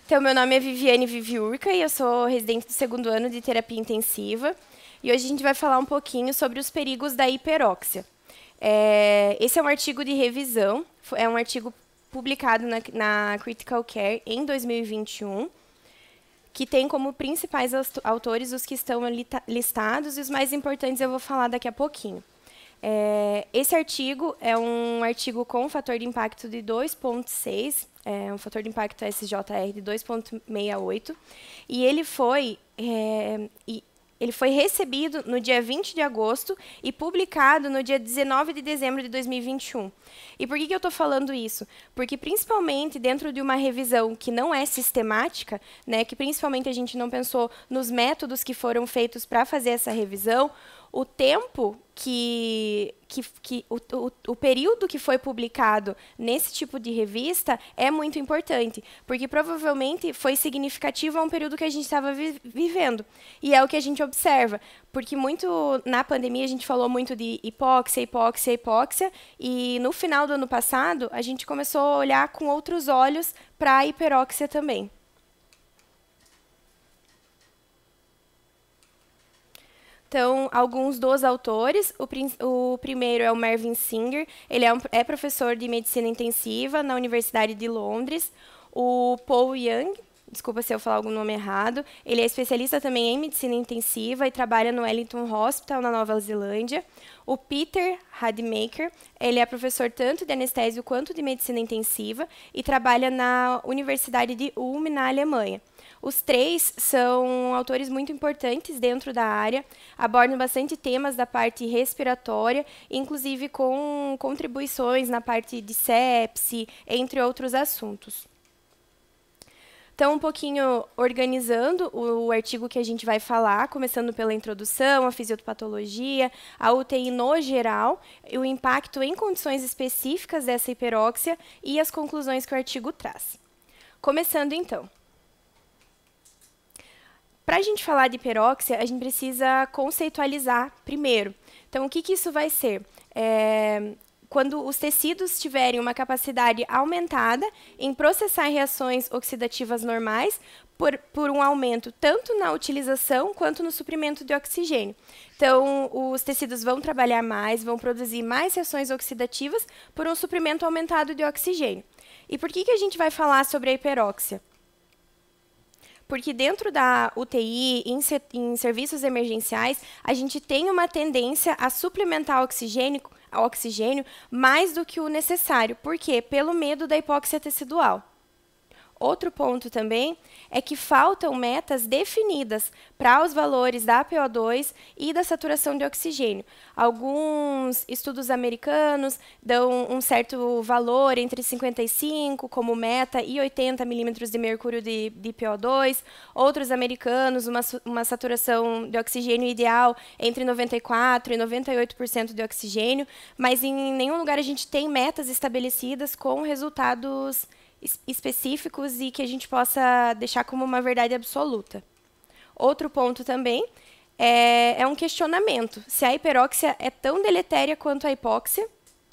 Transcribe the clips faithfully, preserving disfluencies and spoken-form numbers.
Então, meu nome é Viviane Viviurca e eu sou residente do segundo ano de terapia intensiva. E hoje a gente vai falar um pouquinho sobre os perigos da hiperóxia. É, esse é um artigo de revisão, é um artigo publicado na, na Critical Care em dois mil e vinte e um, que tem como principais autores os que estão listados e os mais importantes eu vou falar daqui a pouquinho. É, esse artigo é um artigo com um fator de impacto de dois ponto seis, é um fator de impacto S J R de dois ponto sessenta e oito, e ele foi, é, e ele foi recebido no dia vinte de agosto e publicado no dia dezenove de dezembro de dois mil e vinte e um. E por que, que eu estou falando isso? Porque, principalmente, dentro de uma revisão que não é sistemática, né, que principalmente a gente não pensou nos métodos que foram feitos para fazer essa revisão, o tempo que, que, que o, o, o período que foi publicado nesse tipo de revista é muito importante, porque provavelmente foi significativo a um período que a gente estava vi vivendo. E é o que a gente observa, porque muito na pandemia a gente falou muito de hipóxia, hipóxia, hipóxia, e no final do ano passado a gente começou a olhar com outros olhos para a hiperóxia também. Então, alguns dos autores, o, prim o primeiro é o Mervyn Singer, ele é, um, é professor de medicina intensiva na Universidade de Londres. O Paul Young, desculpa se eu falar algum nome errado, ele é especialista também em medicina intensiva e trabalha no Wellington Hospital, na Nova Zelândia. O Peter Rademacher, ele é professor tanto de anestésio quanto de medicina intensiva e trabalha na Universidade de Ulm, na Alemanha. Os três são autores muito importantes dentro da área, abordam bastante temas da parte respiratória, inclusive com contribuições na parte de sepse, entre outros assuntos. Então, um pouquinho organizando o, o artigo que a gente vai falar, começando pela introdução, a fisiopatologia, a U T I no geral, o impacto em condições específicas dessa hiperóxia e as conclusões que o artigo traz. Começando, então. Para a gente falar de hiperóxia, a gente precisa conceitualizar primeiro. Então, o que, que isso vai ser? É, quando os tecidos tiverem uma capacidade aumentada em processar reações oxidativas normais por, por um aumento tanto na utilização quanto no suprimento de oxigênio. Então, os tecidos vão trabalhar mais, vão produzir mais reações oxidativas por um suprimento aumentado de oxigênio. E por que, que a gente vai falar sobre a hiperóxia? Porque dentro da U T I, em, em serviços emergenciais, a gente tem uma tendência a suplementar oxigênio, oxigênio mais do que o necessário. Por quê? Pelo medo da hipóxia tecidual. Outro ponto também é que faltam metas definidas para os valores da A P O dois e da saturação de oxigênio. Alguns estudos americanos dão um certo valor entre cinquenta e cinco como meta e oitenta milímetros de mercúrio de, de P O dois. Outros americanos, uma, uma saturação de oxigênio ideal entre noventa e quatro por cento e noventa e oito por cento de oxigênio, mas em nenhum lugar a gente tem metas estabelecidas com resultados específicos e que a gente possa deixar como uma verdade absoluta. Outro ponto também é, é um questionamento, se a hiperóxia é tão deletéria quanto a hipóxia.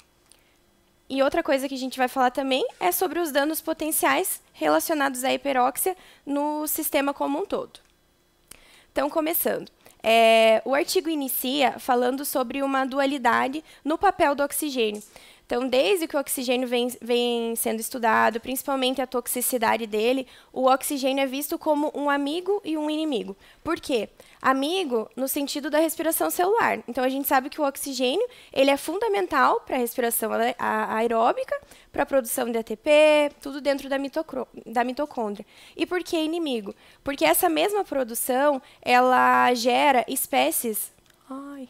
E outra coisa que a gente vai falar também é sobre os danos potenciais relacionados à hiperóxia no sistema como um todo. Então, começando. É, o artigo inicia falando sobre uma dualidade no papel do oxigênio. Então, desde que o oxigênio vem, vem sendo estudado, principalmente a toxicidade dele, o oxigênio é visto como um amigo e um inimigo. Por quê? Amigo no sentido da respiração celular. Então, a gente sabe que o oxigênio ele é fundamental para a respiração aeróbica, para a produção de A T P, tudo dentro da, da mitocôndria. E por que inimigo? Porque essa mesma produção, ela gera espécies... Ai...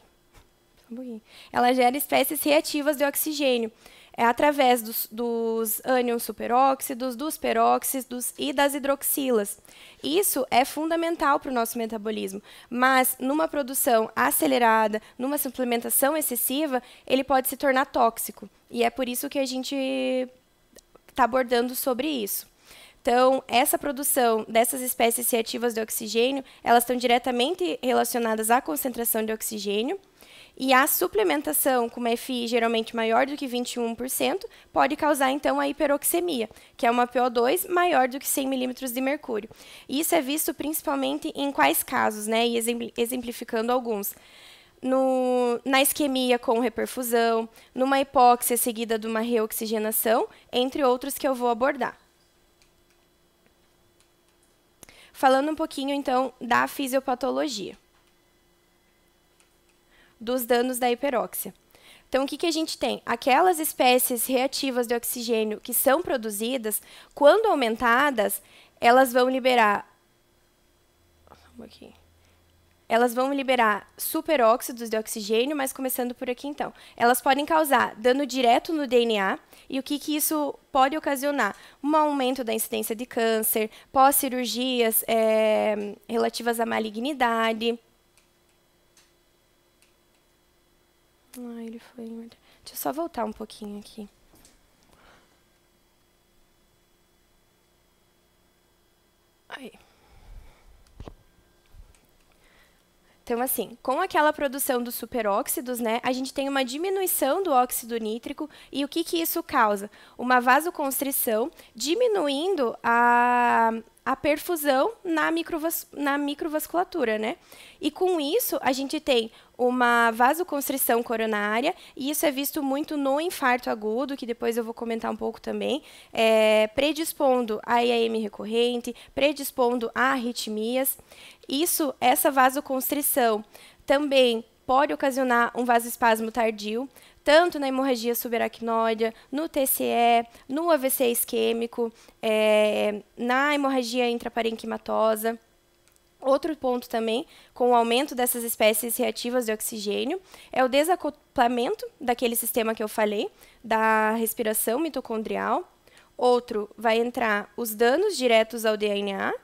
Ela gera espécies reativas de oxigênio, é, através dos, dos ânions superóxidos, dos peróxidos e das hidroxilas. Isso é fundamental para o nosso metabolismo, mas numa produção acelerada, numa suplementação excessiva, ele pode se tornar tóxico. E é por isso que a gente está abordando sobre isso. Então, essa produção dessas espécies reativas de oxigênio, elas estão diretamente relacionadas à concentração de oxigênio. E a suplementação com uma F I geralmente maior do que vinte e um por cento pode causar, então, a hiperoxemia, que é uma P O dois maior do que cem milímetros de mercúrio. E isso é visto principalmente em quais casos, né? E exemplificando alguns. No, na isquemia com reperfusão, numa hipóxia seguida de uma reoxigenação, entre outros que eu vou abordar. Falando um pouquinho, então, da fisiopatologia dos danos da hiperóxia. Então, o que, que a gente tem? Aquelas espécies reativas de oxigênio que são produzidas, quando aumentadas, elas vão liberar... Aqui. Elas vão liberar superóxidos de oxigênio, mas começando por aqui, então. Elas podem causar dano direto no D N A, e o que, que isso pode ocasionar? Um aumento da incidência de câncer, pós-cirurgias é, relativas à malignidade. Ah, ele foi... Deixa eu só voltar um pouquinho aqui. Aí. Então, assim, com aquela produção dos superóxidos, né, a gente tem uma diminuição do óxido nítrico. E o que, que isso causa? Uma vasoconstrição, diminuindo a, a perfusão na, microvas, na microvasculatura, né? E com isso, a gente tem uma vasoconstrição coronária, e isso é visto muito no infarto agudo, que depois eu vou comentar um pouco também, é, predispondo a I A M recorrente, predispondo a arritmias. Isso, essa vasoconstrição também pode ocasionar um vasoespasmo tardio, tanto na hemorragia subaracnoide, no T C E, no A V C isquêmico, é, na hemorragia intraparenquimatosa. Outro ponto também, com o aumento dessas espécies reativas de oxigênio, é o desacoplamento daquele sistema que eu falei, da respiração mitocondrial. Outro, vai entrar os danos diretos ao D N A,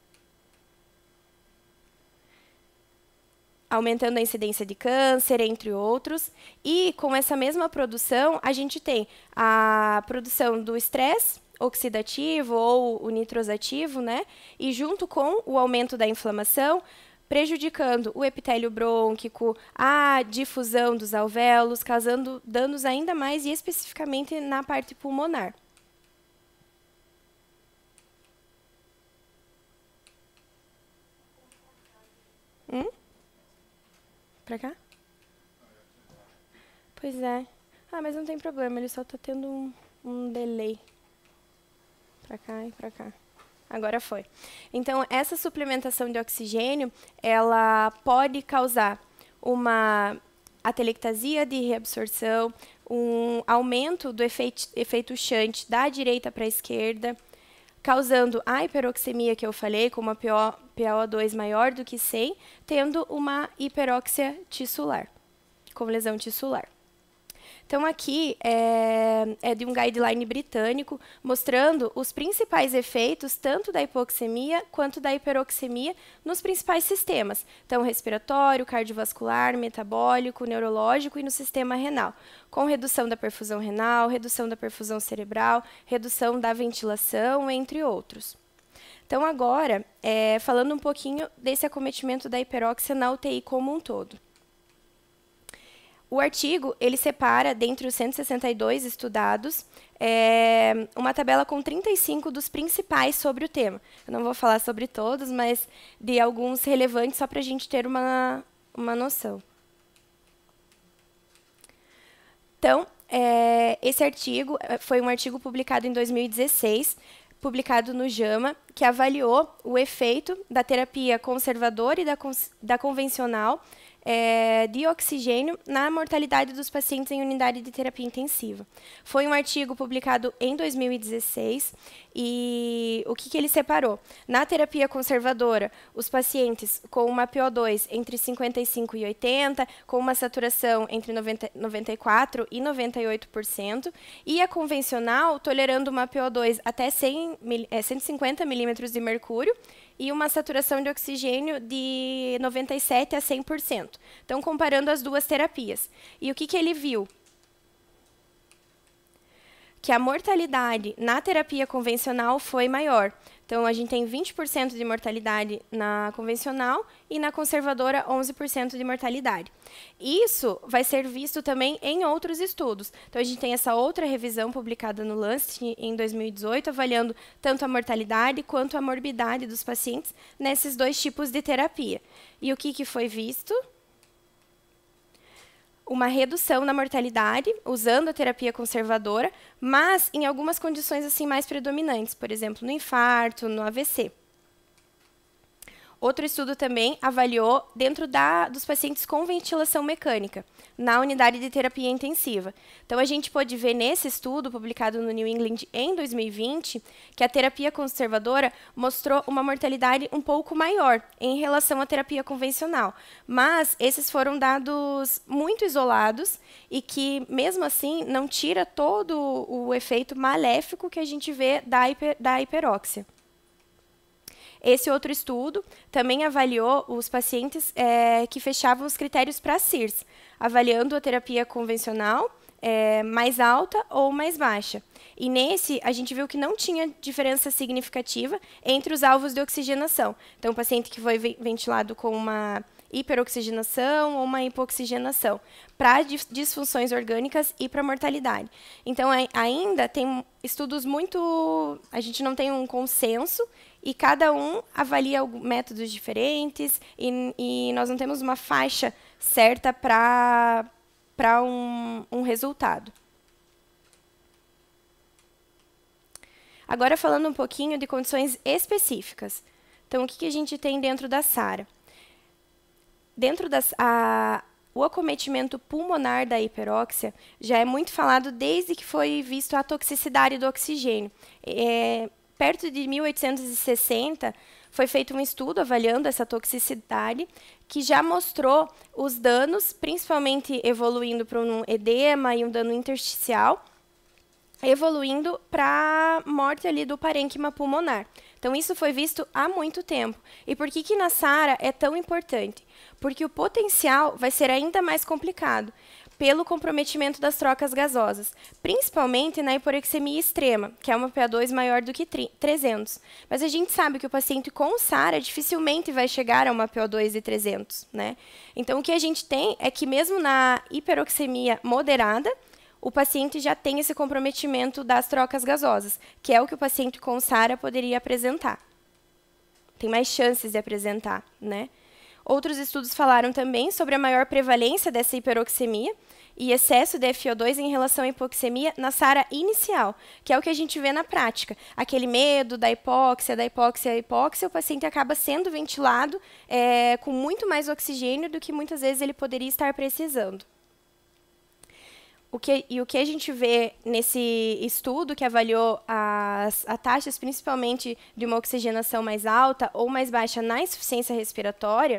aumentando a incidência de câncer, entre outros. E com essa mesma produção, a gente tem a produção do estresse oxidativo ou o nitrosativo, né? E junto com o aumento da inflamação, prejudicando o epitélio brônquico, a difusão dos alvéolos, causando danos ainda mais, e especificamente na parte pulmonar. Hum? Pra cá? Pois é. Ah, mas não tem problema, ele só tá tendo um, um delay. Pra cá e pra cá. Agora foi. Então, essa suplementação de oxigênio, ela pode causar uma atelectasia de reabsorção, um aumento do efeito, efeito shunt da direita para a esquerda, causando a hiperoxemia que eu falei, com uma P O dois maior do que cem, tendo uma hiperóxia tissular, com lesão tissular. Então, aqui é, é de um guideline britânico, mostrando os principais efeitos, tanto da hipoxemia quanto da hiperoxemia, nos principais sistemas. Então, respiratório, cardiovascular, metabólico, neurológico e no sistema renal, com redução da perfusão renal, redução da perfusão cerebral, redução da ventilação, entre outros. Então, agora, é, falando um pouquinho desse acometimento da hiperóxia na U T I como um todo. O artigo, ele separa, dentre os cento e sessenta e dois estudados, é, uma tabela com trinta e cinco dos principais sobre o tema. Eu não vou falar sobre todos, mas de alguns relevantes, só para a gente ter uma, uma noção. Então, é, esse artigo foi um artigo publicado em dois mil e dezesseis, publicado no JAMA, que avaliou o efeito da terapia conservadora e da, da convencional É, de oxigênio na mortalidade dos pacientes em unidade de terapia intensiva. Foi um artigo publicado em dois mil e dezesseis, e o que, que ele separou? Na terapia conservadora, os pacientes com uma P O dois entre cinquenta e cinco e oitenta, com uma saturação entre noventa, noventa e quatro e noventa e oito por cento, e a convencional tolerando uma P O dois até cem, é, cento e cinquenta milímetros de mercúrio, e uma saturação de oxigênio de noventa e sete a cem por cento. Então, comparando as duas terapias. E o que, que ele viu? que a mortalidade na terapia convencional foi maior. Então, a gente tem vinte por cento de mortalidade na convencional e na conservadora onze por cento de mortalidade. Isso vai ser visto também em outros estudos. Então, a gente tem essa outra revisão publicada no Lancet em dois mil e dezoito, avaliando tanto a mortalidade quanto a morbidade dos pacientes nesses dois tipos de terapia. E o que, que foi visto? Uma redução na mortalidade usando a terapia conservadora, mas em algumas condições assim mais predominantes, por exemplo, no infarto, no A V C. Outro estudo também avaliou dentro da, dos pacientes com ventilação mecânica, na unidade de terapia intensiva. Então, a gente pôde ver nesse estudo, publicado no New England em dois mil e vinte, que a terapia conservadora mostrou uma mortalidade um pouco maior em relação à terapia convencional. Mas esses foram dados muito isolados e que, mesmo assim, não tira todo o efeito maléfico que a gente vê da, hiper, da hiperóxia. Esse outro estudo também avaliou os pacientes é, que fechavam os critérios para C I R S, avaliando a terapia convencional é, mais alta ou mais baixa. E nesse, a gente viu que não tinha diferença significativa entre os alvos de oxigenação. Então, o paciente que foi ventilado com uma hiperoxigenação ou uma hipoxigenação, para disfunções orgânicas e para mortalidade. Então, ainda tem estudos muito... A gente não tem um consenso e cada um avalia métodos diferentes e, e nós não temos uma faixa certa para para um, um resultado. Agora, falando um pouquinho de condições específicas. Então, o que, que a gente tem dentro da SARA? Dentro das, a, o acometimento pulmonar da hiperóxia já é muito falado desde que foi visto a toxicidade do oxigênio. É, perto de mil oitocentos e sessenta, foi feito um estudo avaliando essa toxicidade, que já mostrou os danos, principalmente evoluindo para um edema e um dano intersticial, evoluindo para a morte ali do parênquima pulmonar. Então, isso foi visto há muito tempo. E por que, que na SARA é tão importante? Porque o potencial vai ser ainda mais complicado pelo comprometimento das trocas gasosas, principalmente na hiporexemia extrema, que é uma P A dois maior do que trezentos. Mas a gente sabe que o paciente com SARA dificilmente vai chegar a uma P O dois de trezentos, né? Então, o que a gente tem é que mesmo na hiperoxemia moderada, o paciente já tem esse comprometimento das trocas gasosas, que é o que o paciente com SARA poderia apresentar. Tem mais chances de apresentar, né? Outros estudos falaram também sobre a maior prevalência dessa hiperoxemia e excesso de F O dois em relação à hipoxemia na SARA inicial, que é o que a gente vê na prática. Aquele medo da hipóxia, da hipóxia, da hipóxia, o paciente acaba sendo ventilado é, com muito mais oxigênio do que muitas vezes ele poderia estar precisando. O que, e o que a gente vê nesse estudo que avaliou as, as taxas, principalmente de uma oxigenação mais alta ou mais baixa na insuficiência respiratória,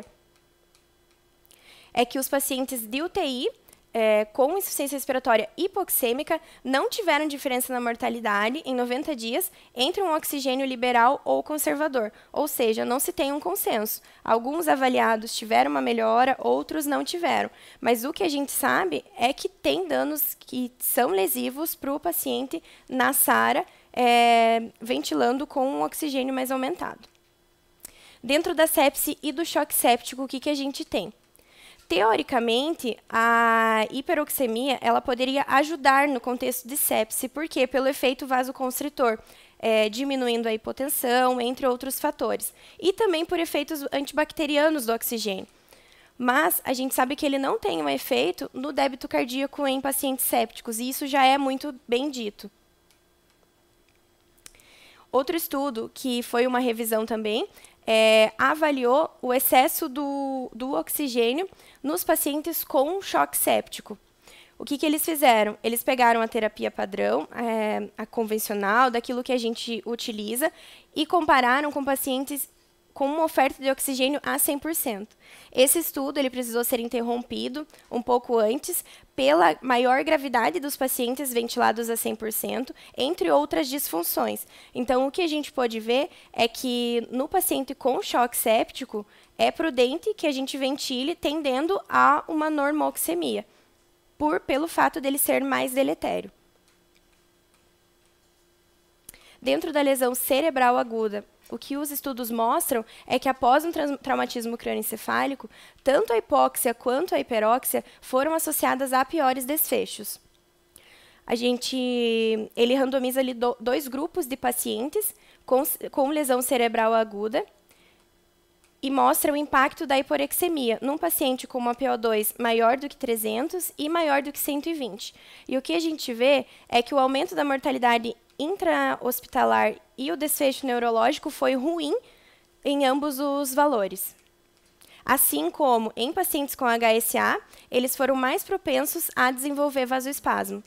é que os pacientes de U T I é, com insuficiência respiratória hipoxêmica não tiveram diferença na mortalidade em noventa dias entre um oxigênio liberal ou conservador, ou seja, não se tem um consenso. Alguns avaliados tiveram uma melhora, outros não tiveram. Mas o que a gente sabe é que tem danos que são lesivos para o paciente na SARA, é, ventilando com um oxigênio mais aumentado. Dentro da sepse e do choque séptico, o que, que a gente tem? Teoricamente, a hiperoxemia ela poderia ajudar no contexto de sepse, porque pelo efeito vasoconstritor, é, diminuindo a hipotensão, entre outros fatores. E também por efeitos antibacterianos do oxigênio. Mas a gente sabe que ele não tem um efeito no débito cardíaco em pacientes sépticos, e isso já é muito bem dito. Outro estudo, que foi uma revisão também, é, avaliou o excesso do, do oxigênio nos pacientes com choque séptico. O que, que eles fizeram? Eles pegaram a terapia padrão, é, a convencional, daquilo que a gente utiliza, e compararam com pacientes com uma oferta de oxigênio a cem por cento. Esse estudo ele precisou ser interrompido um pouco antes pela maior gravidade dos pacientes ventilados a cem por cento, entre outras disfunções. Então, o que a gente pode ver é que no paciente com choque séptico, é prudente que a gente ventile tendendo a uma normoxemia, por, pelo fato dele ser mais deletério. Dentro da lesão cerebral aguda, o que os estudos mostram é que após um traumatismo crânioencefálico, tanto a hipóxia quanto a hiperóxia foram associadas a piores desfechos. A gente, ele randomiza ali do, dois grupos de pacientes com, com lesão cerebral aguda e mostra o impacto da hiporexemia num paciente com uma P O dois maior do que trezentos e maior do que cento e vinte. E o que a gente vê é que o aumento da mortalidade intra-hospitalar e o desfecho neurológico foi ruim em ambos os valores. Assim como em pacientes com H S A, eles foram mais propensos a desenvolver vasoespasmo.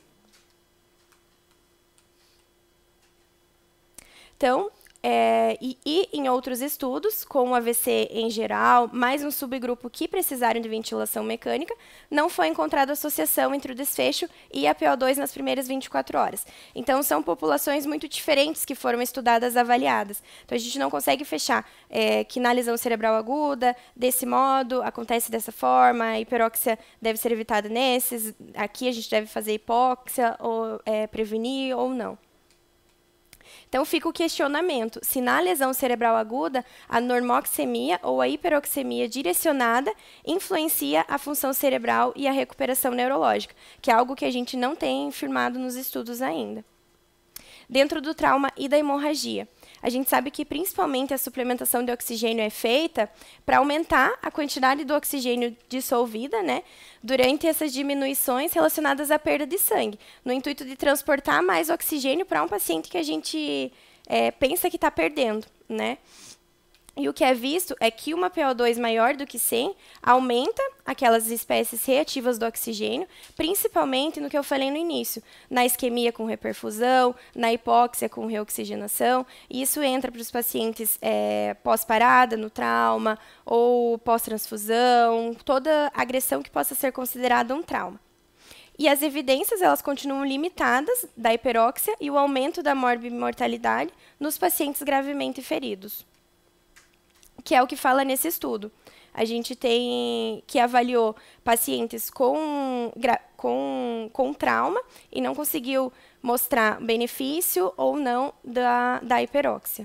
Então, é, e, e em outros estudos, com o A V C em geral, mais um subgrupo que precisaram de ventilação mecânica, não foi encontrada associação entre o desfecho e a P O dois nas primeiras vinte e quatro horas. Então, são populações muito diferentes que foram estudadas, avaliadas. Então, a gente não consegue fechar é, que na lesão cerebral aguda, desse modo, acontece dessa forma, a hiperóxia deve ser evitada nesses, aqui a gente deve fazer hipóxia, ou é, prevenir ou não. Então, fica o questionamento se na lesão cerebral aguda, a normoxemia ou a hiperoxemia direcionada influencia a função cerebral e a recuperação neurológica, que é algo que a gente não tem firmado nos estudos ainda. Dentro do trauma e da hemorragia, a gente sabe que principalmente a suplementação de oxigênio é feita para aumentar a quantidade do oxigênio dissolvida, né, durante essas diminuições relacionadas à perda de sangue, no intuito de transportar mais oxigênio para um paciente que a gente é, pensa que está perdendo, né? E o que é visto é que uma P O dois maior do que cem aumenta aquelas espécies reativas do oxigênio, principalmente no que eu falei no início, na isquemia com reperfusão, na hipóxia com reoxigenação. E isso entra para os pacientes é, pós-parada, no trauma, ou pós-transfusão, toda agressão que possa ser considerada um trauma. E as evidências elas continuam limitadas da hiperóxia e o aumento da morbimortalidade nos pacientes gravemente feridos, que é o que fala nesse estudo. A gente tem que avaliou pacientes com, com, com trauma e não conseguiu mostrar benefício ou não da, da hiperóxia.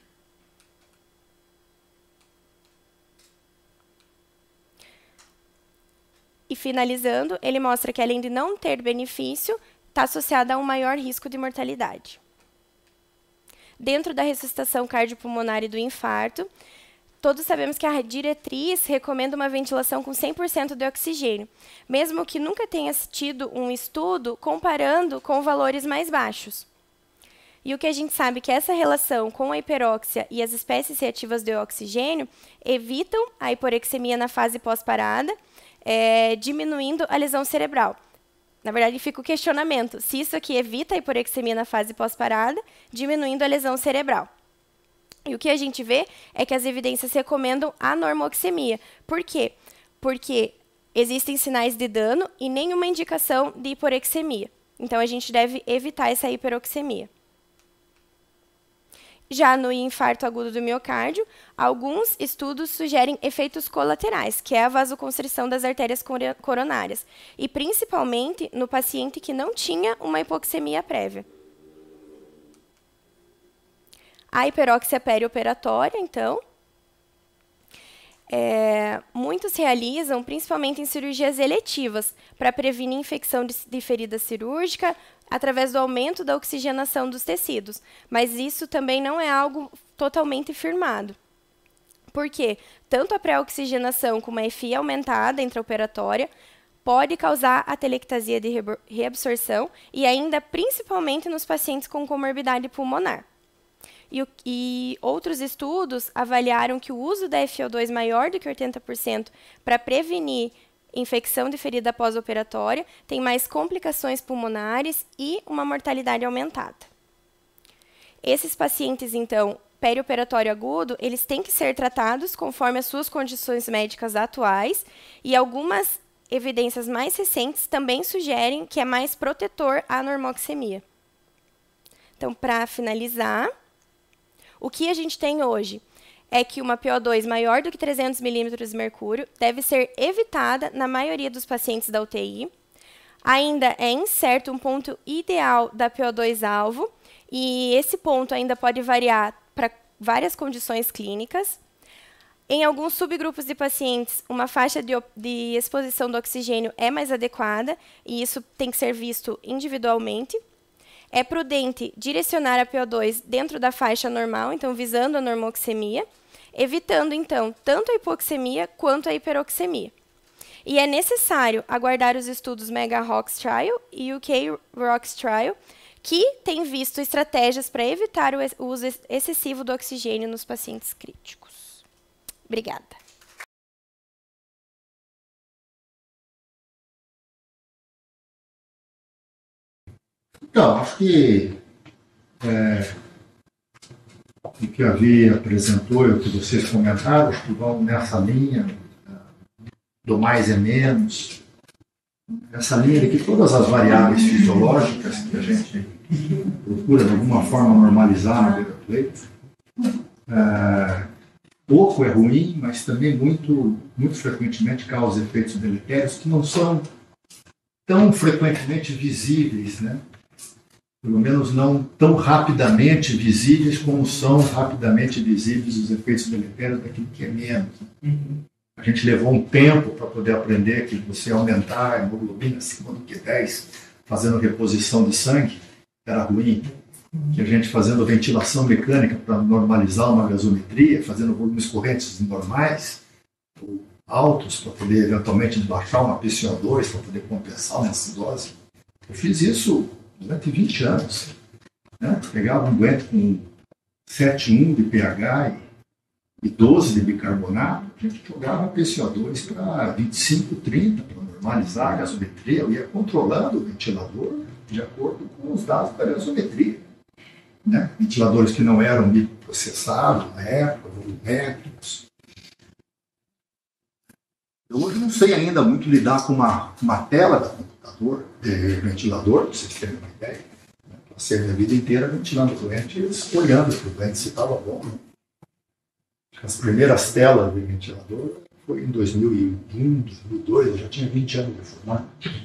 E finalizando, ele mostra que além de não ter benefício, está associada a um maior risco de mortalidade. Dentro da ressuscitação cardiopulmonar e do infarto, todos sabemos que a diretriz recomenda uma ventilação com cem por cento de oxigênio, mesmo que nunca tenha tido um estudo comparando com valores mais baixos. E o que a gente sabe é que essa relação com a hiperóxia e as espécies reativas de oxigênio evitam a hiporexemia na fase pós-parada, é, diminuindo a lesão cerebral. Na verdade, fica o questionamento se isso aqui evita a hiporexemia na fase pós-parada, diminuindo a lesão cerebral. E o que a gente vê é que as evidências recomendam a normoxemia. Por quê? Porque existem sinais de dano e nenhuma indicação de hiporexemia. Então, a gente deve evitar essa hiperoxemia. Já no infarto agudo do miocárdio, alguns estudos sugerem efeitos colaterais, que é a vasoconstrição das artérias coronárias, e principalmente no paciente que não tinha uma hipoxemia prévia. A hiperóxia perioperatória, então, é, muitos realizam principalmente em cirurgias eletivas para prevenir infecção de, de ferida cirúrgica através do aumento da oxigenação dos tecidos. Mas isso também não é algo totalmente firmado. Por quê? Tanto a pré-oxigenação como a F I aumentada intraoperatória pode causar atelectasia de reabsorção e ainda principalmente nos pacientes com comorbidade pulmonar. E, o, e outros estudos avaliaram que o uso da F O dois maior do que oitenta por cento para prevenir infecção de ferida pós-operatória tem mais complicações pulmonares e uma mortalidade aumentada. Esses pacientes, então, perioperatório agudo, eles têm que ser tratados conforme as suas condições médicas atuais e algumas evidências mais recentes também sugerem que é mais protetor à normoxemia. Então, para finalizar, o que a gente tem hoje é que uma P O dois maior do que trezentos milímetros de mercúrio deve ser evitada na maioria dos pacientes da U T I. Ainda é incerto um ponto ideal da P O dois alvo E esse ponto ainda pode variar para várias condições clínicas. Em alguns subgrupos de pacientes, uma faixa de, de exposição do oxigênio é mais adequada, e isso tem que ser visto individualmente. É prudente direcionar a P O dois dentro da faixa normal, então visando a normoxemia, evitando, então, tanto a hipoxemia quanto a hiperoxemia. E é necessário aguardar os estudos MEGA-ROX Trial e U K-ROX Trial, que têm visto estratégias para evitar o uso excessivo do oxigênio nos pacientes críticos. Obrigada. Então, acho que é, o que a Vi apresentou e o que vocês comentaram, acho que vão nessa linha do mais é menos, essa linha de que todas as variáveis fisiológicas que a gente procura de alguma forma normalizar no beira-pleito, é, pouco é ruim, mas também muito, muito frequentemente causa efeitos deletérios que não são tão frequentemente visíveis, né? Pelo menos não tão rapidamente visíveis como são rapidamente visíveis os efeitos deletérios daquilo que é menos. Uhum. A gente levou um tempo para poder aprender que você aumentar a hemoglobina acima do que dez, fazendo reposição de sangue, era ruim. Que a gente fazendo ventilação mecânica para normalizar uma gasometria, fazendo volumes correntes normais, altos, para poder eventualmente baixar uma P C O dois, para poder compensar uma acidose. Eu fiz isso durante vinte anos. Né? Pegava um doente com sete vírgula um de pH e doze de bicarbonato, a gente jogava a P C O dois para vinte e cinco, trinta, para normalizar a gasometria. Eu ia controlando o ventilador de acordo com os dados da gasometria. Né? Ventiladores que não eram microprocessados na época, volumétricos. Eu hoje não sei ainda muito lidar com uma, uma tela de computador, de ventilador, para vocês terem uma ideia. Né? Passei a minha vida inteira ventilando doentes, olhando para o doente se estava bom. Né? As primeiras telas de ventilador foi em dois mil e um, dois mil e dois, eu já tinha vinte anos de formado.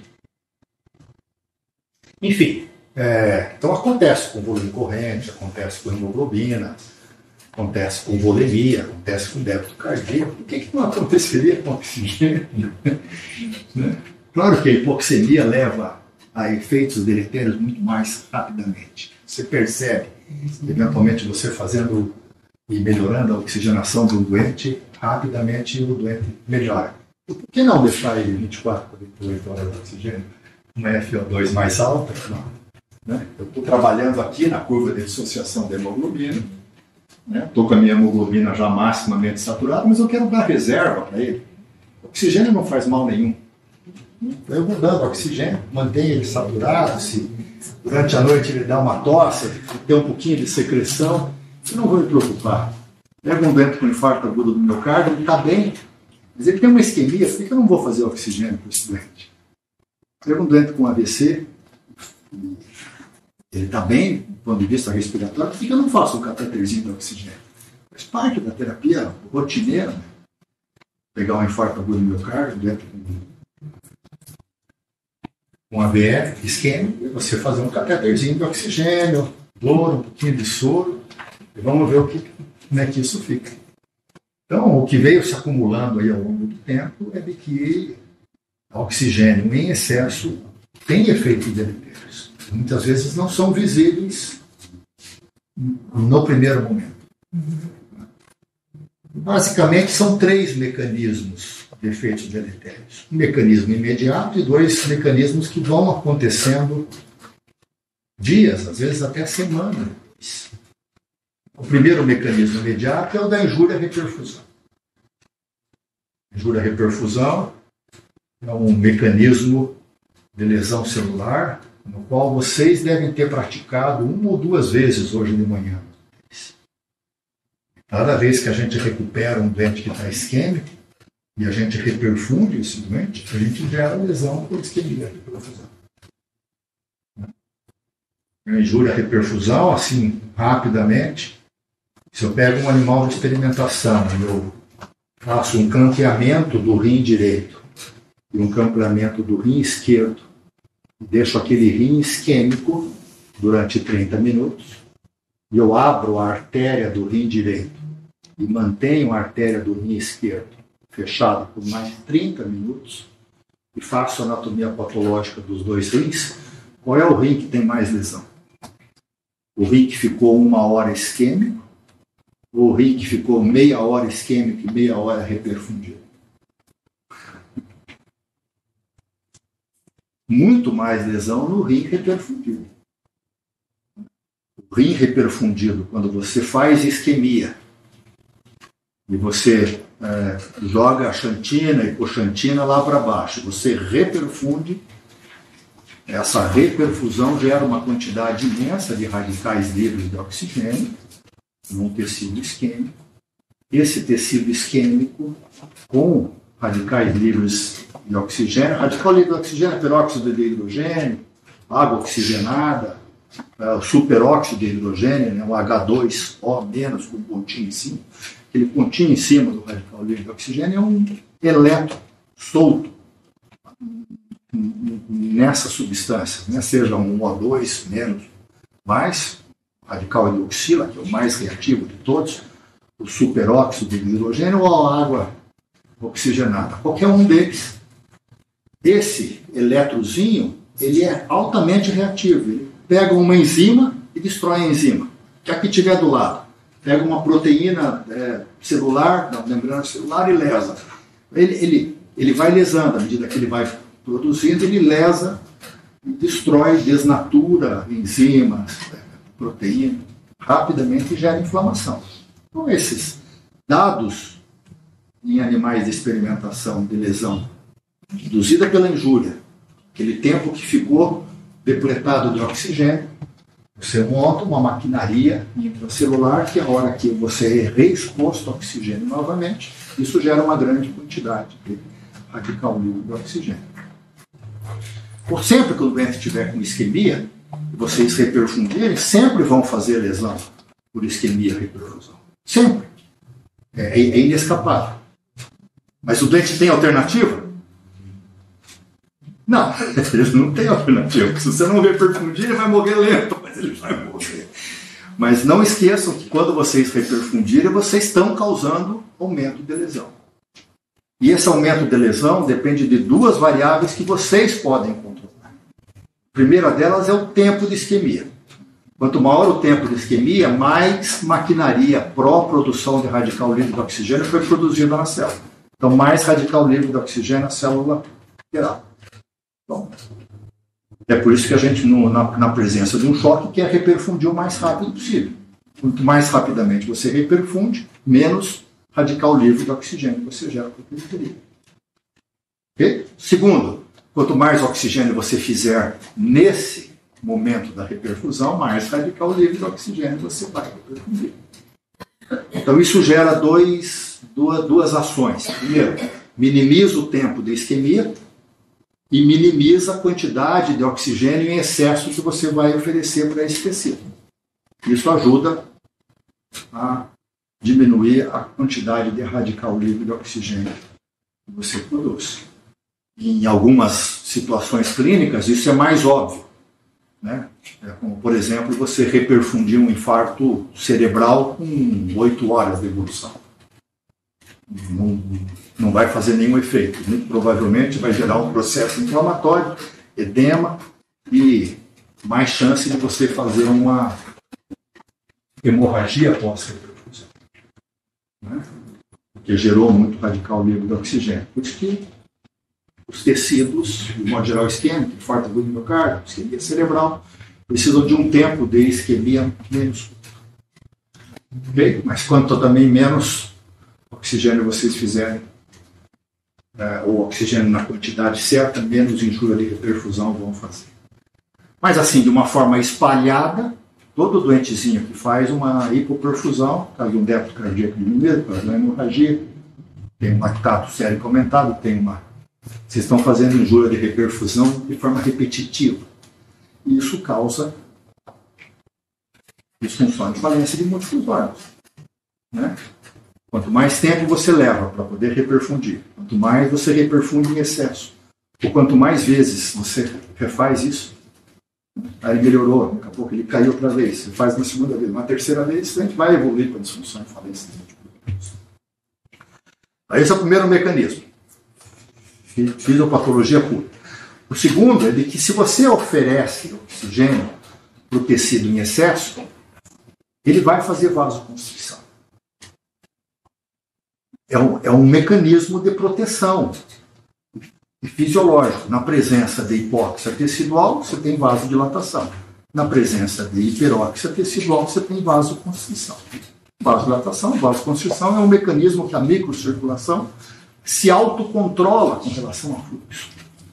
Enfim, é, então acontece com volume corrente, acontece com hemoglobina, acontece com volemia, acontece com débito cardíaco. Por que, que não aconteceria com oxigênio? Né? Claro que a hipoxemia leva a efeitos deletérios muito mais rapidamente. Você percebe, eventualmente você fazendo e melhorando a oxigenação do doente, rapidamente o doente melhora. Por que não deixar ele vinte e quatro, quarenta e oito horas de oxigênio? Uma F O dois mais alta? Não. Né? Eu estou trabalhando aqui na curva de dissociação da hemoglobina, estou né? com a minha hemoglobina já maximamente saturada, mas eu quero dar reserva para ele. O oxigênio não faz mal nenhum. Eu vou dando oxigênio, mantenho ele saturado, se durante a noite ele dá uma tosse, tem um pouquinho de secreção, eu não vou me preocupar. Pega um doente com infarto agudo do miocárdio, ele está bem, mas ele tem uma isquemia, por que eu não vou fazer oxigênio para esse doente? Pega um doente com A V C, ele está bem, do ponto de vista respiratório, por que eu não faço um cateterzinho de oxigênio? Faz parte da terapia rotineira. Né? Pegar um infarto agudo do miocárdio, doente com, com A V E, isquêmico, e você fazer um cateterzinho de oxigênio, dor, um pouquinho de soro, e vamos ver o que, como é que isso fica. Então, o que veio se acumulando aí ao longo do tempo é de que o oxigênio em excesso tem efeitos deletérios. Muitas vezes não são visíveis no primeiro momento. Basicamente, são três mecanismos de efeitos deletérios. Um mecanismo imediato e dois mecanismos que vão acontecendo dias, às vezes até semanas. O primeiro mecanismo imediato é o da injúria-reperfusão. Injúria-reperfusão é um mecanismo de lesão celular no qual vocês devem ter praticado uma ou duas vezes hoje de manhã. Cada vez que a gente recupera um doente que está isquêmico e a gente reperfunde esse doente, a gente gera lesão por isquemia reperfusão. A injúria-reperfusão, assim, rapidamente, se eu pego um animal de experimentação e eu faço um campeamento do rim direito e um campeamento do rim esquerdo, deixo aquele rim isquêmico, durante trinta minutos, e eu abro a artéria do rim direito e mantenho a artéria do rim esquerdo fechada por mais trinta minutos, e faço a anatomia patológica dos dois rins, qual é o rim que tem mais lesão? O rim que ficou uma hora isquêmico, ou o rim que ficou meia hora isquêmico e meia hora reperfundido? Muito mais lesão no rim reperfundido. O rim reperfundido, quando você faz isquemia e você é, joga a xantina e coxantina lá para baixo, você reperfunde, essa reperfusão gera uma quantidade imensa de radicais livres de oxigênio num tecido isquêmico. Esse tecido isquêmico, com radicais livres de oxigênio, radical livre de oxigênio, peróxido de hidrogênio, água oxigenada, o superóxido de hidrogênio, né, o H dois O menos, com um pontinho em cima. Aquele pontinho em cima do radical livre de oxigênio é um elétron solto nessa substância, né? Seja um O dois menos, mais radical hidroxila, que é o mais reativo de todos, o superóxido de hidrogênio ou a água oxigenada. Qualquer um deles. Esse eletrozinho, ele é altamente reativo. Ele pega uma enzima e destrói a enzima, que é a que tiver do lado. Pega uma proteína é, celular, da membrana celular e lesa. Ele, ele, ele vai lesando, à medida que ele vai produzindo, ele lesa, destrói, desnatura enzimas, proteína, rapidamente gera inflamação. Então, esses dados em animais de experimentação de lesão induzida pela injúria, aquele tempo que ficou depletado de oxigênio, você monta uma maquinaria intracelular que a hora que você é reexposto ao oxigênio novamente, isso gera uma grande quantidade de radical livre de oxigênio. Por sempre que o doente estiver com isquemia, e vocês reperfundirem, sempre vão fazer lesão por isquemia e reperfusão. Sempre. É, é inescapável. Mas o doente tem alternativa? Não, ele não tem alternativa. Se você não reperfundir, ele vai morrer lento, mas ele vai morrer. Mas não esqueçam que quando vocês reperfundirem, vocês estão causando aumento de lesão. E esse aumento de lesão depende de duas variáveis que vocês podem controlar. A primeira delas é o tempo de isquemia. Quanto maior o tempo de isquemia, mais maquinaria pró-produção de radical livre de oxigênio foi produzida na célula. Então, mais radical livre de oxigênio a célula terá. Bom, é por isso que a gente, no, na, na presença de um choque, quer reperfundir o mais rápido possível. Quanto mais rapidamente você reperfunde, menos radical livre de oxigênio você gera para a periferia. Okay? Segundo, quanto mais oxigênio você fizer nesse momento da reperfusão, mais radical livre de oxigênio você vai reperfundir. Então isso gera dois, duas, duas ações. Primeiro, minimiza o tempo de isquemia e minimiza a quantidade de oxigênio em excesso que você vai oferecer para esse tecido. Isso ajuda a diminuir a quantidade de radical livre de oxigênio que você produz. Em algumas situações clínicas, isso é mais óbvio, né? É como, por exemplo, você reperfundir um infarto cerebral com oito horas de evolução. Não, não vai fazer nenhum efeito. Muito provavelmente vai gerar um processo inflamatório, edema e mais chance de você fazer uma hemorragia pós-reperfusão, né? Porque gerou muito radical livre de oxigênio. Por isso que os tecidos, de modo geral isquêmico, infarto do miocárdio, isquemia cerebral, precisam de um tempo de isquemia menos. Okay? Mas quanto também menos oxigênio vocês fizerem, é, ou oxigênio na quantidade certa, menos injúria de reperfusão vão fazer. Mas assim, de uma forma espalhada, todo doentezinho que faz uma hipoperfusão, caso de um débito cardíaco diminuído, caso de uma hemorragia, tem um lactato sérico aumentado, tem uma... Vocês estão fazendo injúria de reperfusão de forma repetitiva. E isso causa disfunção de falência de múltiplos órgãos, né? Quanto mais tempo você leva para poder reperfundir, quanto mais você reperfunde em excesso, ou quanto mais vezes você refaz isso, Aí melhorou, daqui a pouco ele caiu outra vez, você faz uma segunda vez, uma terceira vez, a gente vai evoluir para a disfunção e falência. Aí esse é o primeiro mecanismo. Fisiopatologia pura. O segundo é de que se você oferece oxigênio para o tecido em excesso, ele vai fazer vasoconstrição. É um, é um mecanismo de proteção fisiológico. Na presença de hipóxia tecidual, você tem vasodilatação. Na presença de hiperóxia tecidual, você tem vasoconstrição. Vasodilatação, vasoconstrição é um mecanismo que a microcirculação se autocontrola com relação ao fluxo.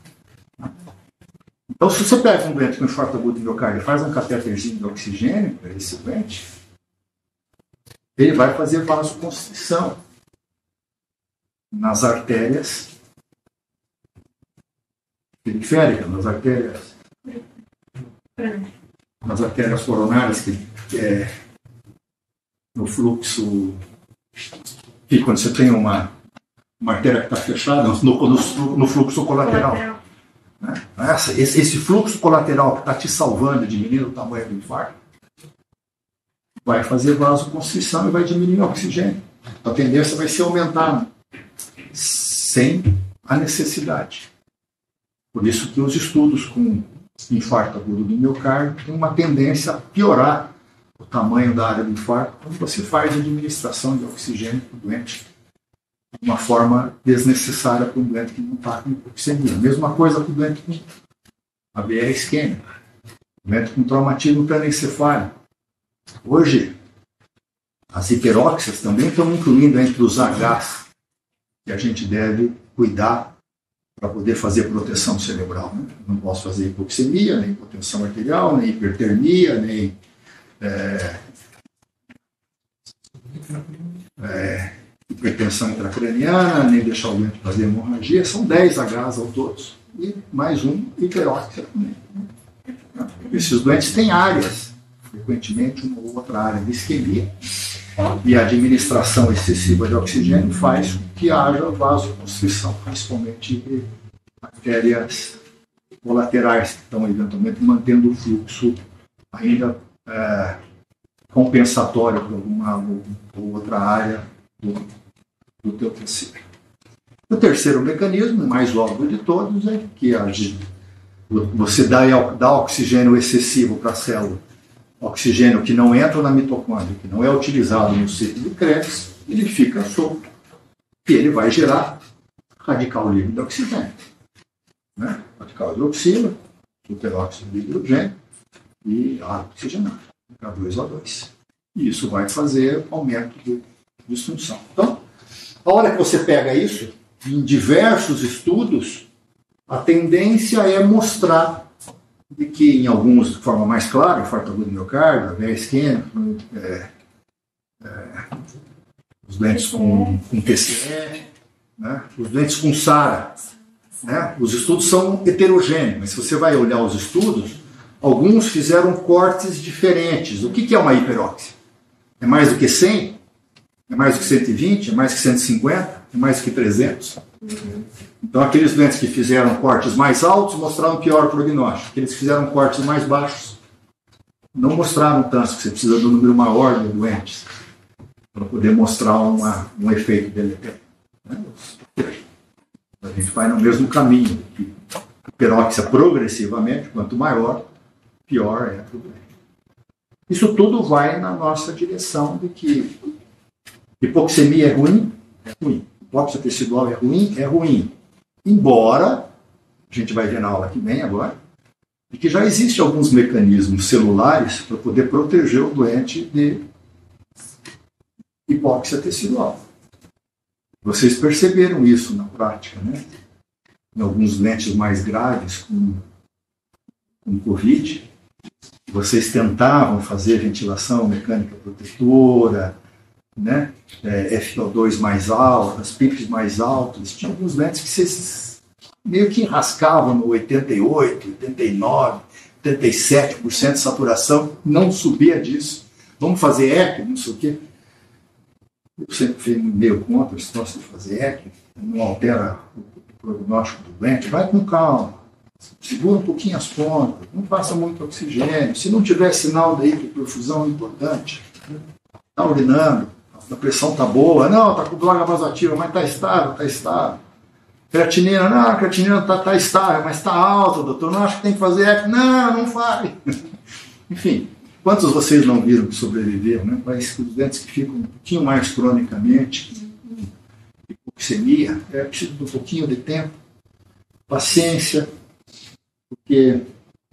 Então, se você pega um doente com infarto agudo do miocárdio e faz um catéterzinho de oxigênio para esse doente, ele vai fazer vasoconstrição nas artérias periféricas, nas artérias, nas artérias coronárias, que, que é no fluxo, que quando você tem uma, uma artéria que está fechada, no, no, no fluxo colateral. Né? Essa, esse, esse fluxo colateral que está te salvando, diminuindo o tamanho do infarto, vai fazer vasoconstrição e vai diminuir o oxigênio. A tendência vai ser aumentar sem a necessidade. Por isso que os estudos com infarto agudo do miocárdio têm uma tendência a piorar o tamanho da área do infarto quando você faz a administração de oxigênio para o doente de uma forma desnecessária para um doente que não está com hipoxemia. Mesma coisa para o doente com A V E isquêmica, doente com traumatismo crânioencefálico. Hoje, as hiperóxias também estão incluindo entre os Hs que a gente deve cuidar para poder fazer proteção cerebral. Né? Não posso fazer hipoxemia, nem hipotensão arterial, nem hipertermia, nem é, é, hipertensão intracraniana, nem deixar o doente fazer hemorragia. São dez Hs ao todos. E mais um hiperóxia também. Esses doentes têm áreas, frequentemente uma ou outra área de isquemia, e a administração excessiva de oxigênio faz com que haja vasoconstrição, principalmente de artérias colaterais, que estão eventualmente mantendo o fluxo ainda é, compensatório para alguma ou outra área do, do teu tecido. O terceiro mecanismo, mais óbvio de todos, é que a, você dá, dá oxigênio excessivo para a célula, oxigênio que não entra na mitocôndria, que não é utilizado no ciclo de Krebs, ele fica solto. E ele vai gerar radical livre de oxigênio. Né? Radical hidroxila, superóxido de hidrogênio e água oxigenada, H dois O dois. E isso vai fazer aumento de disfunção. Então, a hora que você pega isso, em diversos estudos, a tendência é mostrar de que, em alguns de forma mais clara, infarto agudo do miocárdio, A V E isquêmico, é, é, os doentes com, com T C E, né, os doentes com SARA. Né, os estudos são heterogêneos, mas se você vai olhar os estudos, alguns fizeram cortes diferentes. O que, que é uma hiperóxia? É mais do que cem? É mais do que cento e vinte? É mais do que cento e cinquenta? É mais do que trezentos? Então, aqueles doentes que fizeram cortes mais altos mostraram pior prognóstico. Aqueles que fizeram cortes mais baixos não mostraram tanto, que você precisa de um número maior de doentes para poder mostrar uma, um efeito deletério. A gente vai no mesmo caminho. Hiperóxia progressivamente, quanto maior, pior é para o doente. Isso tudo vai na nossa direção de que hipoxemia é ruim, é ruim. Hipóxia tecidual é ruim, é ruim. Embora, a gente vai ver na aula que vem agora, de que já existem alguns mecanismos celulares para poder proteger o doente de hipóxia tecidual. Vocês perceberam isso na prática, né? Em alguns doentes mais graves com, com Covid, vocês tentavam fazer ventilação mecânica protetora, né? É, F O dois mais alto, as P I Ps mais altas. Tinha alguns doentes que vocês meio que enrascavam no oitenta e oito, oitenta e nove, oitenta e sete por cento de saturação, não subia disso. Vamos fazer eco, não sei o quê. Eu sempre fui meio contra esse negócio de fazer eco, não altera o prognóstico do doente. Vai com calma, segura um pouquinho as pontas, não faça muito oxigênio. Se não tiver sinal da hiperperfusão importante, está urinando, a pressão está boa, não, está com droga vasoativa, mas está estável, está estável. Creatinina, não, a creatinina está tá estável, mas está alta, doutor, não acho que tem que fazer eco. Não, não fale. Enfim, quantos vocês não viram que sobreviveram, né? Mas os doentes que ficam um pouquinho mais cronicamente, hipoxemia, é preciso de um pouquinho de tempo, paciência, porque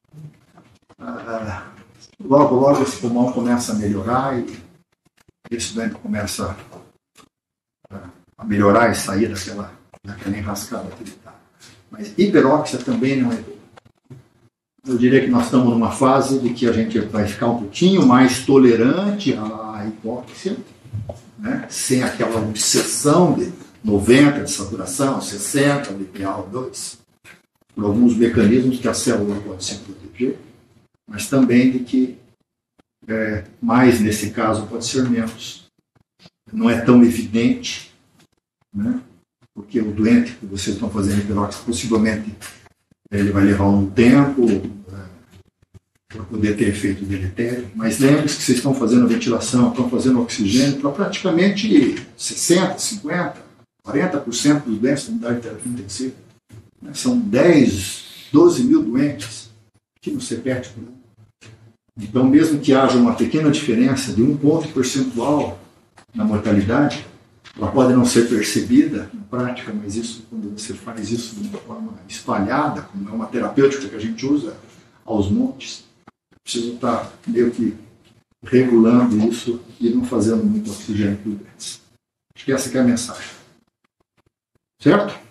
ah, logo, logo esse pulmão começa a melhorar e esse doente começa a, a melhorar e sair daquela, daquela enrascada que ele está. Mas hiperóxia também não é boa. Eu diria que nós estamos numa fase de que a gente vai ficar um pouquinho mais tolerante à hipóxia, né? Sem aquela obsessão de noventa de saturação, sessenta de P A O dois, por alguns mecanismos que a célula pode se proteger, mas também de que é, mais nesse caso pode ser menos. Não é tão evidente, né? Porque o doente que vocês estão fazendo hiperóxia, possivelmente ele vai levar um tempo é, para poder ter efeito deletério, mas lembre-se que vocês estão fazendo ventilação, estão fazendo oxigênio para praticamente sessenta, cinquenta, quarenta por cento dos doentes da unidade de terapia intensiva. Né? São dez, doze mil doentes aqui no CEPET por ano. Então, mesmo que haja uma pequena diferença de um ponto percentual na mortalidade, ela pode não ser percebida na prática, mas isso, quando você faz isso de uma forma espalhada, como é uma terapêutica que a gente usa aos montes, precisa estar meio que regulando isso e não fazendo muito oxigênio para os doentes. Acho que essa que é a mensagem. Certo?